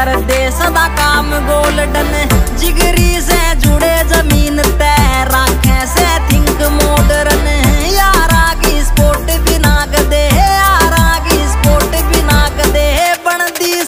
कर दे सदा काम गोल्डन जिगरी से जुड़े जमीन ते